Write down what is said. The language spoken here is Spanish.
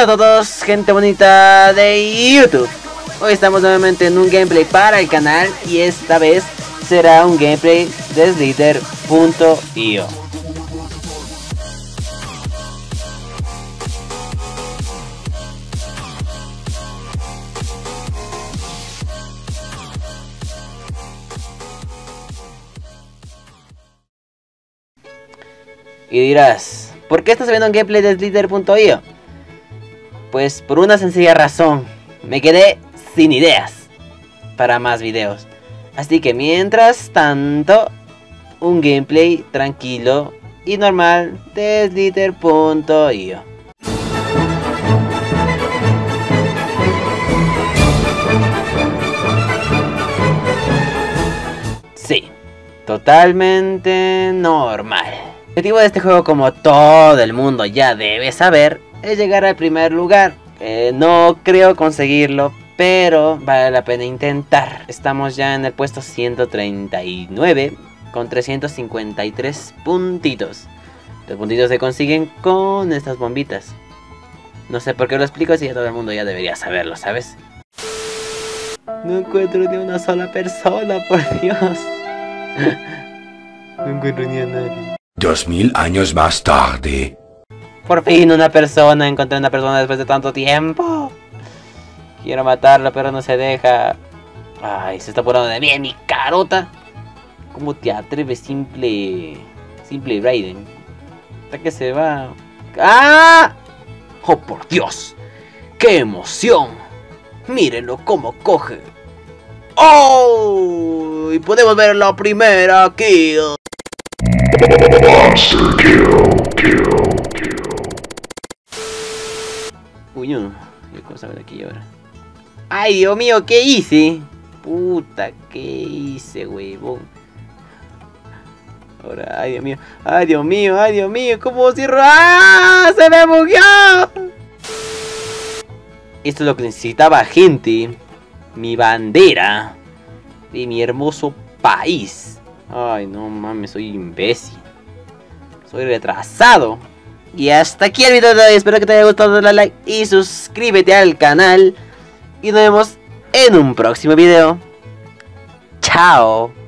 Hola a todos, gente bonita de YouTube. Hoy estamos nuevamente en un gameplay para el canal y esta vez será un gameplay de Slither.io. Y dirás, ¿por qué estás viendo un gameplay de Slither.io? Pues por una sencilla razón, me quedé sin ideas para más videos. Así que mientras tanto, un gameplay tranquilo y normal de Slither.io. Sí, totalmente normal. El objetivo de este juego, como todo el mundo ya debe saber, es llegar al primer lugar. No creo conseguirlo, pero vale la pena intentar. Estamos ya en el puesto 139 con 353 puntitos. Los puntitos se consiguen con estas bombitas. No sé por qué lo explico si ya todo el mundo ya debería saberlo, ¿sabes? No encuentro ni una sola persona, por Dios. No encuentro ni a nadie. 2000 años más tarde. Por fin encontré una persona después de tanto tiempo. Quiero matarla, pero no se deja. Ay, se está poniendo de mí en mi carota. ¿Cómo te atreves, simple Raiden? Hasta que se va. ¡Ah! ¡Oh, por Dios! ¡Qué emoción! Mírenlo cómo coge. ¡Oh! Y podemos ver la primera kill. Monster kill. Uy, no. ¿Qué cosa ver aquí ahora? ¡Ay, Dios mío! ¿Qué hice? Puta, ¿qué hice, huevón? Ahora, ¡ay, Dios mío! ¡Ay, Dios mío! ¡Ay, Dios mío! ¿Cómo cierro? ¡Ah! ¡Se me bugueó! Esto es lo que necesitaba, gente. Mi bandera de mi hermoso país. Ay, no mames, soy imbécil. Soy retrasado. Y hasta aquí el video de hoy. Espero que te haya gustado, dale like y suscríbete al canal. Y nos vemos en un próximo video. Chao.